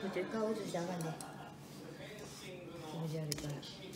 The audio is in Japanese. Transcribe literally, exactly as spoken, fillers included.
ちょっと顔映してあかんで気持ち悪いから。